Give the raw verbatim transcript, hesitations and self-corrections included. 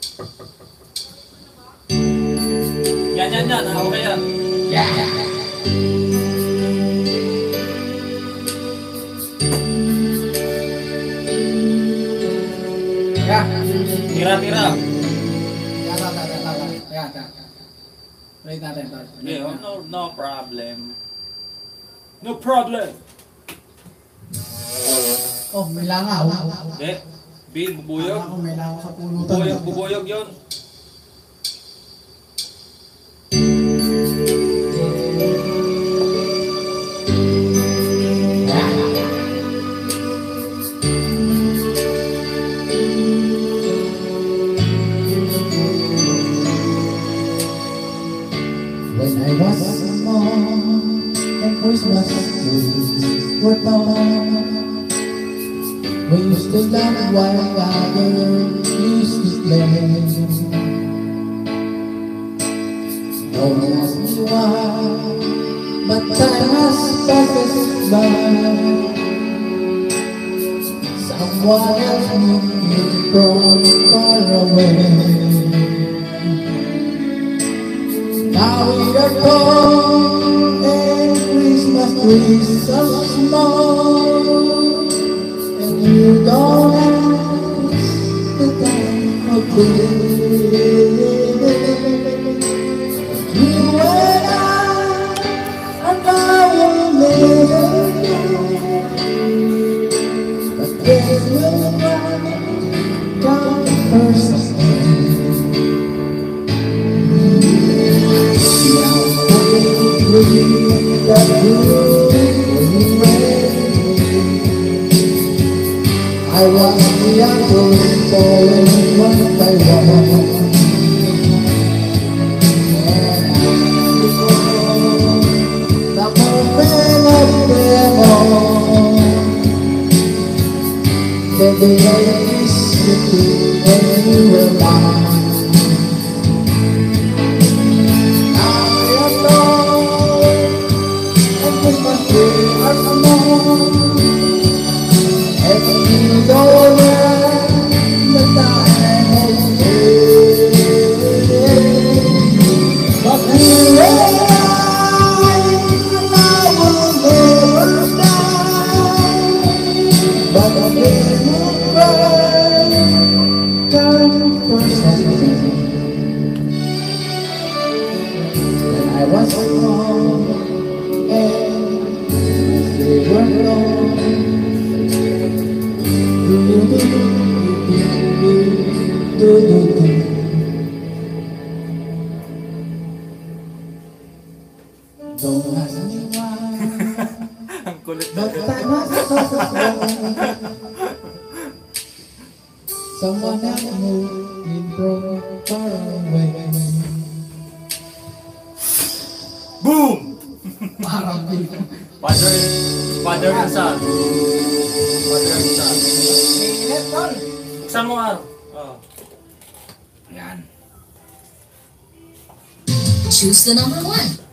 Yan, yan, yan. Ah, okay yan. Yeah, yeah. Yeah. Tira, tira. Yeah, tata, tata, tata. Yeah, tata. Wait natin, tata. Yeah, no, no problem. No problem. Oh, may langaw. Hindi. Bin, bubuyog. Akala ko may langaw sa pulutan. Bubuyog, bubuyog yun. When I was small and Christmas trees were tall, we used to laugh while others used to play. No one asked me why, but time has passed by. Someone else moved me from far away. Now we are gone and Christmas trees are small, and you don't ask the time of day. You and I are now never know, but days will come, come first. I watch the apples falling one by one, and the moment of them all, the day I kissed you and you were mine. I was small and they were gone. Do do do do do do do. Don't ask me why, Ang kulit na. but time has passed by. Someone else moved me from far away. Boom! Parang dito. Father, father and son. Father and son. Init, tol. Buksan mo nga. Oh. Yan. Choose the number one.